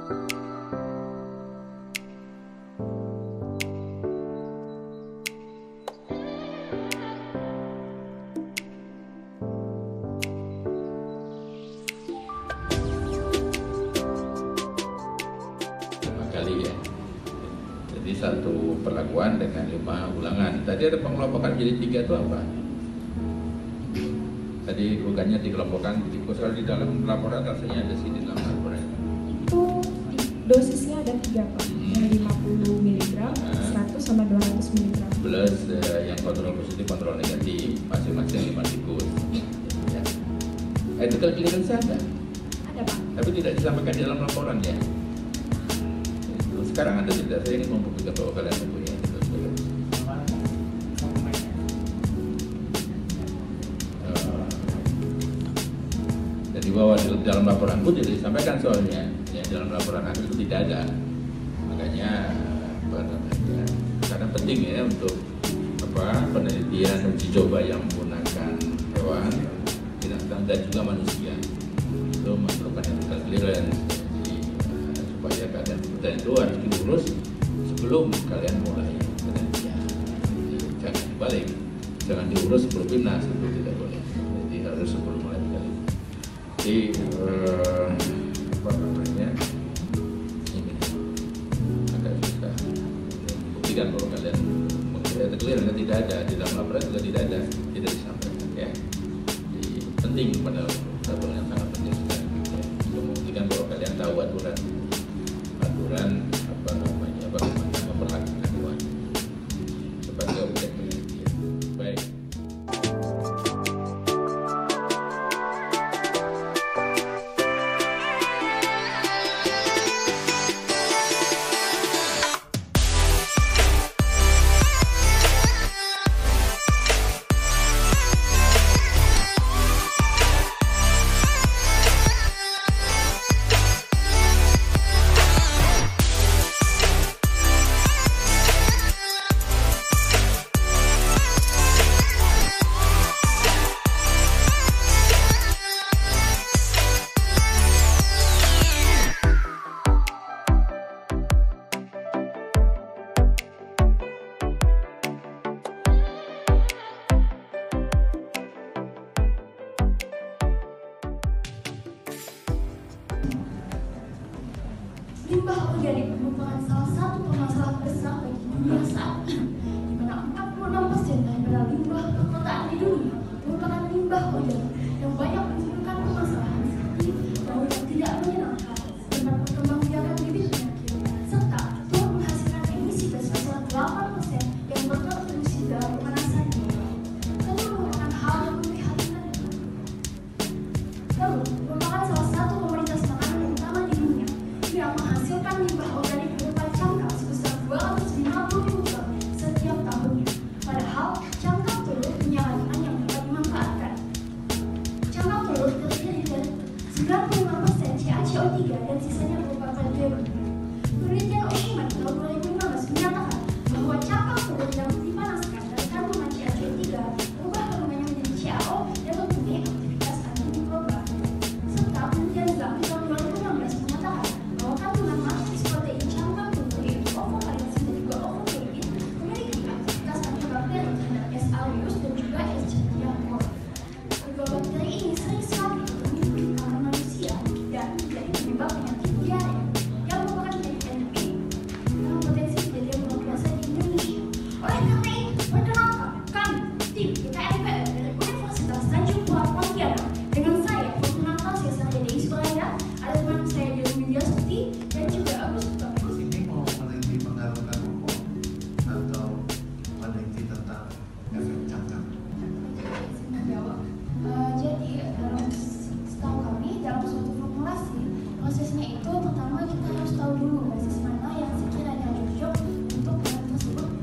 Kali ya, jadi 1 perlakuan dengan 5 ulangan. Tadi ada pengelompokan jadi 3 itu apa? Tadi bukannya dikelompokkan jadi kalau di dalam laporan rasanya ada sini dalam laporan. Itu dosisnya ada 3 Pak, yang 50 mg, 100 sama 200 mg. Plus yang kontrol positif, kontrol negatif, masing-masing 5 siklus. Ya. Ethical clearance ada? Ada Pak. Tapi tidak disampaikan di dalam laporan ya. Sekarang ada tidak, saya ingin membuktikan bahwa kalian mempunyai itu. Jadi bahwa di dalam laporan pun tidak disampaikan soalnya, ya dalam laporan akhir itu tidak ada. Makanya apa namanya? Karena penting ya untuk penelitian uji coba yang menggunakan hewan, binatang dan juga manusia itu memerlukan ethical clearance. Supaya kalian itu harus diurus sebelum kalian mulai penelitian. Jangan dibalik, jangan diurus sebelum PIMNAS, itu tidak boleh. Jadi harus sebelum mulai penelitian. Jadi apa namanya? Ini agak susah buktikan bahwa kalian clear tidak ada di dalam laporan juga tidak ada, tidak disampaikan ya. Jadi penting pada satu yang sangat penting sekali ya, untuk membuktikan bahwa kalian tahu aturan apa namanya bagaimana memperlakukan hewan sebagai objek penelitian. Baik. Limbah organik merupakan salah satu permasalahan besar bagi dunia saat ini, di mana 46% daripada limbah perkotaan di dunia merupakan limbah organik yang banyak menimbulkan permasalahan seperti bau yang tidak menyenangkan, tempat perkembangbiakan bibit penyakit, serta turut menghasilkan emisi gas sebesar 8% yang berkontribusi dalam pemanasan dunia. Tentu merupakan hal yang memprihatinkan. Lalu, merupakan salah satu komoditas makanan utama di dunia yang menghasilkan limbah organik berupa cangkang sebesar 250.000 ton setiap tahunnya. Padahal cangkang telur punya kandungan yang dapat dimanfaatkan. Cangkang telur terdiri dari 95% CaCO3 dan sisanya berupa pentium. Penelitian Oshiman tahun 2015 menyatakan bahwa cangkang telur yang dipanaskan dan kandungan CaCO3 berubah kandungannya menjadi CaO dan mempunyai aktivitas antimikroba. Serta penelitian Zhang tahun 2016 menyatakan bahwa kandungan matris protein cangkang telur yaitu ovokalinsin dan juga ovoprotein memiliki aktivitas antibakteri terhadap S. aureus dan juga S. certiorari. Kedua bakteri ini sering sekali bertemu di kalangan manusia dan menjadi penyebab penyakit diare yang merupakan penyakit endemik dengan potensi kejadian luar biasa di Indonesia. Oleh karena itu, perkenalkan kami tim IKNPR dari Universitas Tanjung Pura Pontianak dengan saya Fortuna Cesar Dede Ispraya, ada teman saya Dewi Widya Stuti dan juga Agus Bagus. Ini mau meneliti pengaruhan rokok atau meneliti tentang efek cangkang? Saya menjawab. Jadi dalam setahu kami dalam suatu formulasi prosesnya itu pertama kita harus tahu dulu basis mana yang sekiranya cocok untuk bahan tersebut